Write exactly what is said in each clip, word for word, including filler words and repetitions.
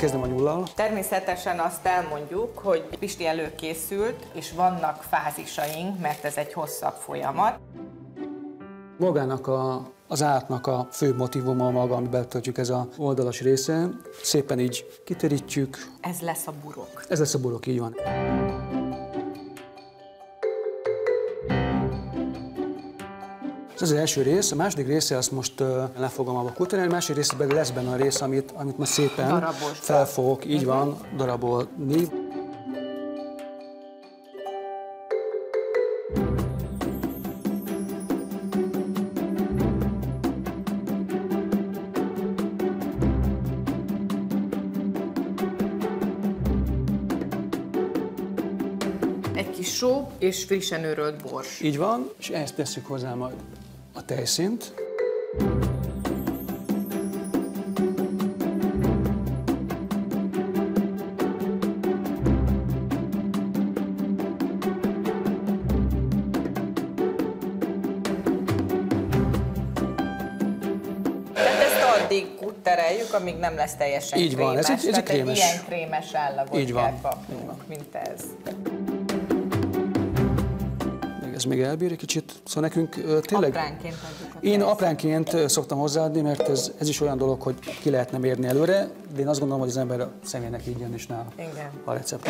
Kezdem a nyullal. Természetesen azt elmondjuk, hogy Pisti előkészült, és vannak fázisaink, mert ez egy hosszabb folyamat. Magának a, az ártnak a fő motívuma maga, amit betöltjük, ez az oldalas része. Szépen így kiterítjük. Ez lesz a burok. Ez lesz a burok, így van. Ez az első rész, a második része azt most uh, le fogom abba kultúrálni, a másik részben lesz benne a rész, amit, amit most szépen Darabosba. fel fogok, így uh-huh. van, darabolni. Egy kis só és frissen őrölt bors. Így van, és ehhez tesszük hozzá majd a tejszínt. Addig kuttereljük, amíg nem lesz teljesen így van, krémes. ez egy, ez egy krémes. Egy ilyen krémes állagot kapunk, mint ez. Ez még elbír egy kicsit, szóval nekünk uh, tényleg... Apránként adjuk a Én apránként szoktam hozzáadni, mert ez, ez is olyan dolog, hogy ki lehetne mérni előre, de én azt gondolom, hogy az ember a személynek így jön is nála Igen. a recept.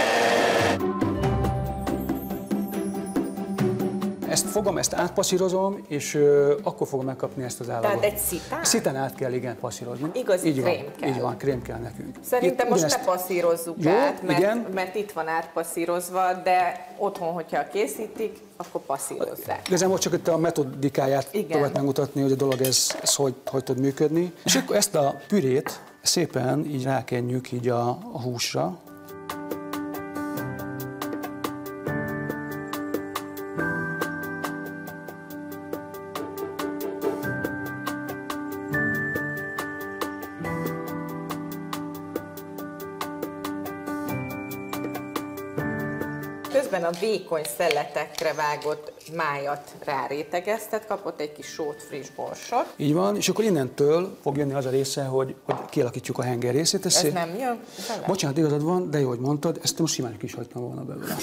Ezt fogom, ezt átpasszírozom, és uh, akkor fogom megkapni ezt az állagot. Tehát egy szitán? Szitán át kell, igen, passzírozni. Igazi így krém van, kell. Így van, krém kell nekünk. Szerintem itt, most ugyanezt... ne passzírozzuk Jó, át, mert, igen. mert itt van átpasszírozva, de otthon, hogyha készítik, akkor passzírozzák. Igazából csak itt a metodikáját próbált megmutatni, hogy a dolog ez, ez hogy, hogy tud működni. És akkor ezt a pürét szépen így rákenjük így a, a húsra. Közben a vékony szeletekre vágott májat rárétegeztet, kapott egy kis sót, friss borsot. Így van, és akkor innentől fog jönni az a része, hogy, hogy kialakítjuk a henger részét. Ez szép... nem jön vele? Bocsánat, igazad van, de jó, hogy mondtad, ezt most simán is hagytam volna belőle.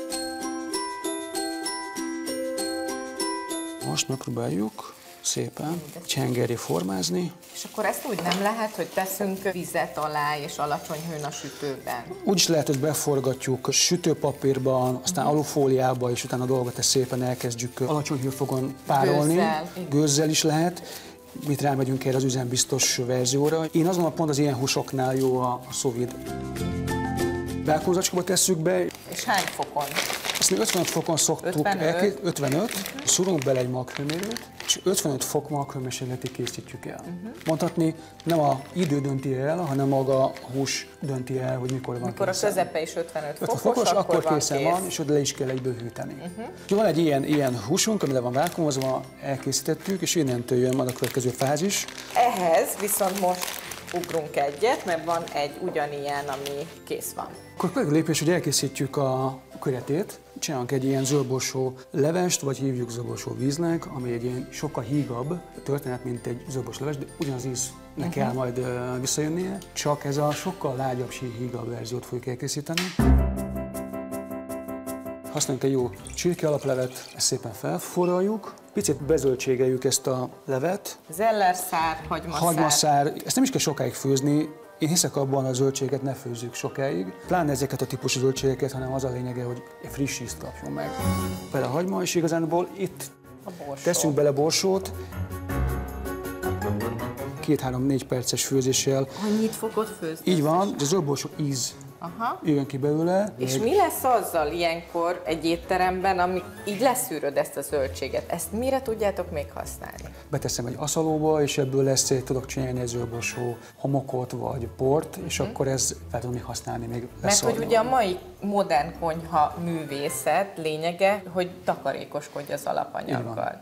Most megpróbáljuk szépen egy hengerré formázni. És akkor ezt úgy nem lehet, hogy teszünk vizet alá és alacsony hőn a sütőben? Úgy is lehet, hogy beforgatjuk sütőpapírban, aztán uh-huh. alufóliába, és utána a dolgot ezt szépen elkezdjük alacsony hőfokon párolni. Gőzzel. Gőzzel is lehet. Mit rámegyünk erre az üzembiztos verzióra. Én azt gondolom, pont az ilyen húsoknál jó a, a sous vide. Belkózacskóba tesszük be. És hány fokon? Ezt mi ötvenöt fokon szoktuk elkészíteni, ötvenöt, uh-huh. szúrunk bele egy maghőmérőt, és ötvenöt fok maghőmérsékletig készítjük el. Uh-huh. Mondhatni, nem a idő dönti el, hanem maga a hús dönti el, hogy mikor van mikor készen. a közepe is ötvenöt fokos, fokos, akkor, akkor van készen kész. van, és oda le is kell egyből hűteni. Uh-huh. Van egy ilyen, ilyen húsunk, ami le van vákuumozva, elkészítettük, és innentől jön majd a következő fázis. Ehhez viszont most ugrunk egyet, mert van egy ugyanilyen, ami kész van. Akkor a következő lépés, hogy elkészítjük a köretét, csinálunk egy ilyen zöldborsó levest, vagy hívjuk zöldborsó víznek, ami egy ilyen sokkal hígabb történet, mint egy zöldborsó leves, de ugyanaz íznek uh-huh. kell majd uh, visszajönnie, csak ez a sokkal lágyabb, hígabb verziót fogjuk elkészíteni. Használjuk egy jó csirke alaplevet, ezt szépen felforraljuk, picit bezöldségeljük ezt a levet. Zellerszár, hagymaszár. Hagymaszár, ezt nem is kell sokáig főzni. Én hiszek abban, hogy a zöldséget ne főzzük sokáig, pláne ezeket a típusú zöldségeket, hanem az a lényege, hogy egy friss ízt kapjon meg. Bele a hagyma, és igazából itt teszünk bele borsót. Két-három-négy perces főzéssel. Annyit fogod főzni? Így van, a zöldborsó íz Aha. jön ki belőle. És egy... mi lesz azzal ilyenkor egy étteremben, ami így leszűröd ezt a zöldséget? Ezt mire tudjátok még használni? Beteszem egy aszalóba, és ebből lesz, tudok csinálni egy zöldborsó homokot vagy port, és hmm. akkor ez fel tudom még használni még. Mert hogy ugye a mai modern konyha művészet lényege, hogy takarékoskodj az alapanyaggal.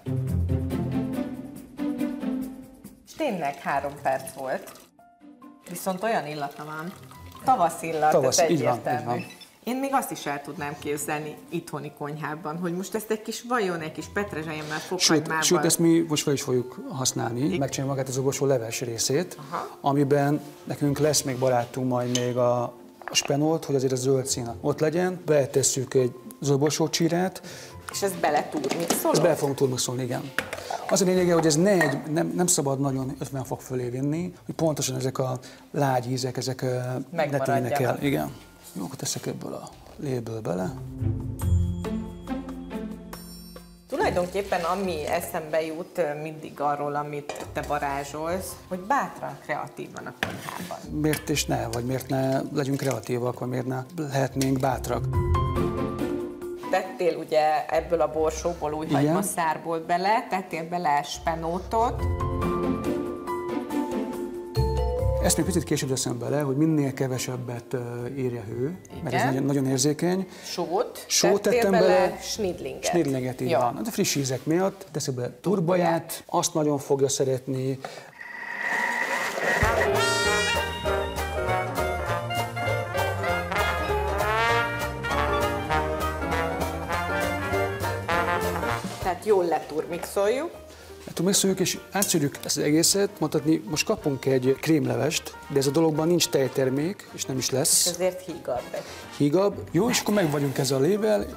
És tényleg három perc volt, viszont olyan illata van. Tavasz illat, Tavasz, ez így van, egyértelmű. így van. Én még azt is el tudnám képzelni itthoni konyhában, hogy most ezt egy kis vajon, egy kis petrezselyemmel, fokhagymával... Sőt, sőt, ezt mi most fel is fogjuk használni, megcsináljuk magát az zobosó leves részét, Aha. amiben nekünk lesz még barátunk majd még a, a spenót, hogy azért a zöld szín ott legyen. Betesszük egy zobosó csirát. És ezt bele turmixolod? Ezt bele fogunk turmixolni, igen. Az a lényege, hogy ez ne egy, nem, nem szabad nagyon ötven fok fölé vinni, hogy pontosan ezek a lágy ízek, ezek ne tűnnek el. Igen. Jó, akkor teszek ebből a léből bele. Tulajdonképpen ami eszembe jut mindig arról, amit te varázsolsz, hogy bátran kreatív van a konyhában. Miért is ne, vagy miért ne legyünk kreatívak, vagy miért ne lehetnénk bátrak. Tettél ugye ebből a borsóból, újhagymaszárból bele, tettél bele spenótot. Ezt még picit később teszem bele, hogy minél kevesebbet érje hő, igen. Mert ez nagyon, nagyon érzékeny. Sót, Sót tettem bele, bele snidlinget. Snidlinget, így van. De friss ízek miatt teszek bele turbaját, azt nagyon fogja szeretni. Tehát jól leturmixoljuk. Turmixoljuk és átszűrjük ezt az egészet, mondhatni, most kapunk egy krémlevest, de ez a dologban nincs tejtermék, és nem is lesz. És ezért hígabb. Hígabb. Jó, és akkor meg vagyunk ezzel a lével.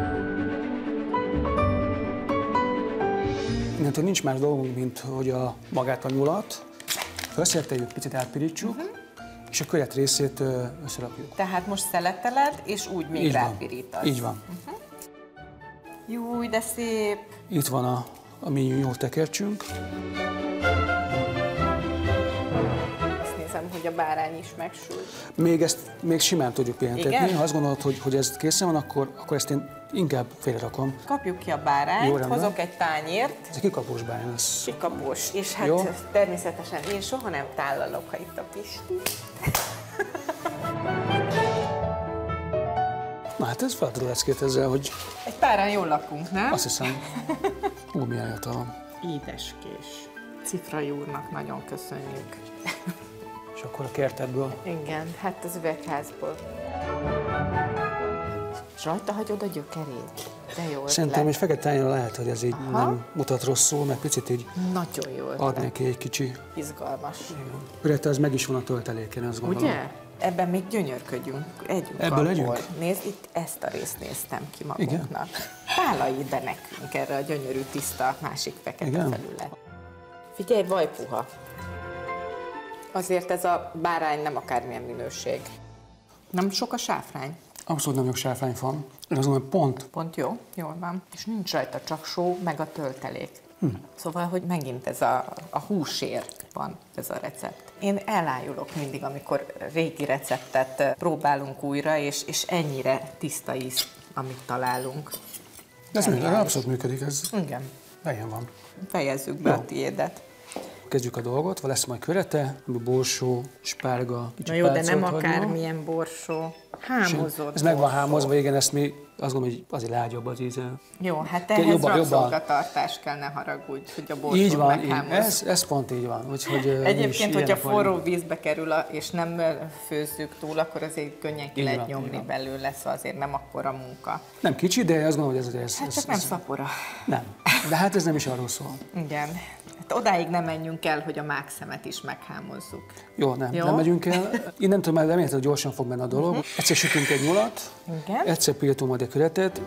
Innentől nincs más dolgunk, mint hogy a magát a nyulat felszerteljük, picit átpirítsuk, uh-huh. és a köret részét összerakjuk. Tehát most szeleteled, és úgy még rápirítasz. Így van. Uh-huh. Júj, de szép! Itt van a a mi jó tekercsünk. Azt nézem, hogy a bárány is megsült. Még ezt még simán tudjuk pihentetni. Ha azt gondolod, hogy, hogy ez készen van, akkor, akkor ezt én inkább félrerakom. Kapjuk ki a bárányt, jó, hozok egy tányért. Ez egy kikapós bárány lesz. Kikapós. És hát jó. Természetesen én soha nem tálalok, ha itt a Pisti. Na hát ez feladod leckét ezzel, hogy... Egy páran jól lakunk, nem? Azt hiszem. Ú, milyen hatalom. Édeskés. Cifrai úrnak nagyon köszönjük. És akkor a kertedből? Igen, hát az üvegházból. És rajta hagyod a gyökerét. De jó ötlet. Szerintem egy fekete tányéra lehet, hogy ez így aha. nem mutat rosszul, mert picit így nagyon jó ötlet. Ad neki egy kicsi... Izgalmas. Igen. Az meg is van a tölteléken, azt gondolom. Ugye? Ebben még gyönyörködjünk, együnk. Ebből legyünk? Nézd, itt ezt a részt néztem ki magunknak. Vállalj ide nekünk erre a gyönyörű, tiszta, másik fekete igen. felület. Figyelj, vajpuha. Azért ez a bárány nem akármilyen minőség. Nem sok a sáfrány? Abszolút nem sok sáfrány van. Én azt gondolom, pont. Pont jó, jól van. És nincs rajta csak só, meg a töltelék. Hm. Szóval, hogy megint ez a, a húsér van ez a recept. Én elájulok mindig, amikor régi receptet próbálunk újra, és, és ennyire tiszta íz, amit találunk. Ez abszolút működik, ez igen. Helyen van. Fejezzük be jó. a tiédet. Kezdjük a dolgot, lesz majd körete, borsó, spárga, kicsit na jó, de nem akármilyen borsó. Hámozott ez meg van hámozva, igen, ezt mi azt gondolom, hogy azért lágyabb az íze. Jó, hát ehhez rabszolgatartás kell, ne haragudj, hogy a borsót így van, meghámoz. Ez, ez pont így van. Úgyhogy egyébként, hogyha forró vagyunk. Vízbe kerül, a, és nem főzzük túl, akkor azért könnyen ki lehet nyomni belőle, szóval azért nem akkora munka. Nem kicsi, de azt gondolom, hogy ez... ez hát ez, csak ez, nem szapora. Nem, de hát ez nem is arról szól. Igen. Hát odáig nem menjünk el, hogy a mákszemet is meghámozzuk. Jó, nem, Jó? nem megyünk el. Innentől már remélhetőleg, hogy gyorsan fog menni a dolog. Uh-huh. Egyszer sütünk egy nyulat, igen. egyszer pirítunk majd a köretet.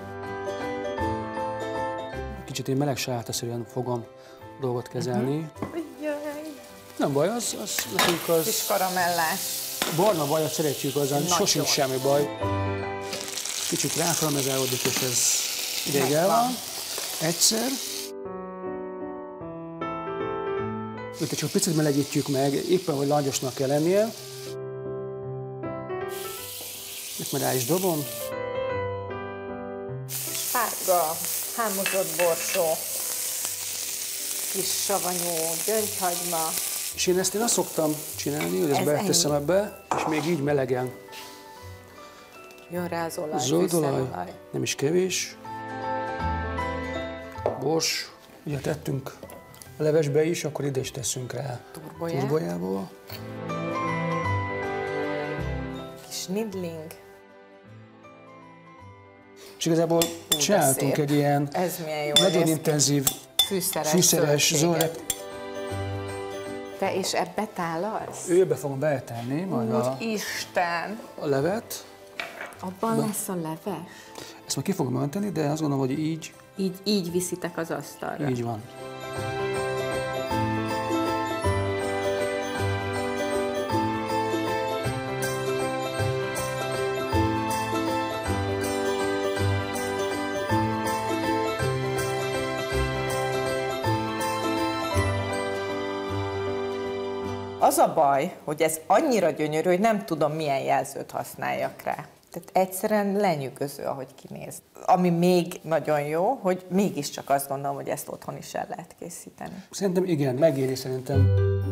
Kicsit én meleg salátaszerűen fogom a dolgot kezelni. Uh-huh. Nem baj, az, az nekünk az... Kis karamellás. Barna bajat szeretjük, azon sosincs semmi baj. Kicsit rákaramellázódik, és ez ideig el van. Egyszer. Itt csak picit melegítjük meg, éppen, hogy langyosnak kell lennie. Itt már rá is dobom. Spárga, hámozott borsó, kis savanyú gyöngyhagyma. És én ezt én azt szoktam csinálni, hogy ezt beteszem ebbe, és még így melegen. Jön rá az olaj, zöld olaj, nem is kevés. Bors, ugye tettünk a levesbe is, akkor ide is teszünk rá Turbolyá. turbolyából. Kis nidling. És igazából Hú, csináltunk egy ilyen Ez milyen jó, nagyon ez intenzív fűszeres, fűszeres zöldséget. zöldet. Te és ebbe tálalsz? Őbe fogom beletenni majd a, Úristen! a levet. Abban De. lesz a leves? Ezt már ki fogom önteni, de azt gondolom, hogy így, Így, így viszitek az asztalra. így van. Az a baj, hogy ez annyira gyönyörű, hogy nem tudom, milyen jelzőt használjak rá. Tehát egyszerűen lenyűgöző, ahogy kinéz. Ami még nagyon jó, hogy mégiscsak azt gondolom, hogy ezt otthon is el lehet készíteni. Szerintem igen, megéri szerintem.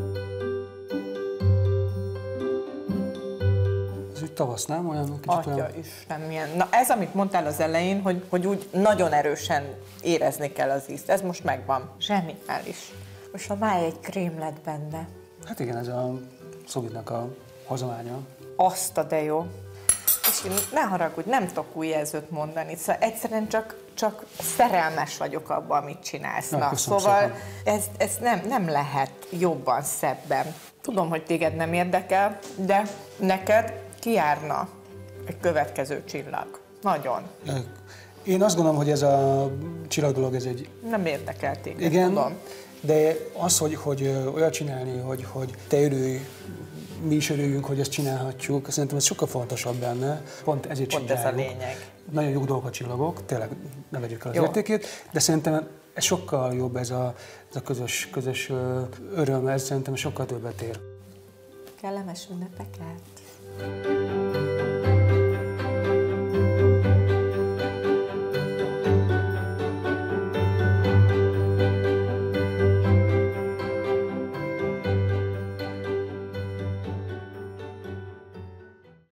Ez úgy tavasz, nem? Olyan kicsit Atya olyan... Isten, milyen... Na ez, amit mondtál az elején, hogy, hogy úgy nagyon erősen érezni kell az ízt. Ez most megvan. Zseniális. Most ha már egy krém lett benne. Hát igen, ez a Szobitnak a hozománya. Azt a de jó. És én, ne haragudj, nem tudok új jelzőt mondani. Szóval egyszerűen csak, csak szerelmes vagyok abban, amit csinálsz. Na, Na, szóval szépen. ez, ez nem, nem lehet jobban, szebben. Tudom, hogy téged nem érdekel, de neked kijárna egy következő csillag. Nagyon. Én azt gondolom, hogy ez a csillag dolog, ez egy... Nem érdekel téged, Igen, tudom. de az, hogy, hogy olyat csinálni, hogy, hogy te örülj, mi is örüljünk, hogy ezt csinálhatjuk, szerintem ez sokkal fontosabb benne. Pont ezért Pont csináljuk. ez a lényeg. Nagyon jó dolgok a csillagok, tényleg ne vegyük el az Jó. értékét, de szerintem ez sokkal jobb, ez a, ez a közös, közös ö, öröm, ez szerintem sokkal többet ér. Kellemes ünnepeket!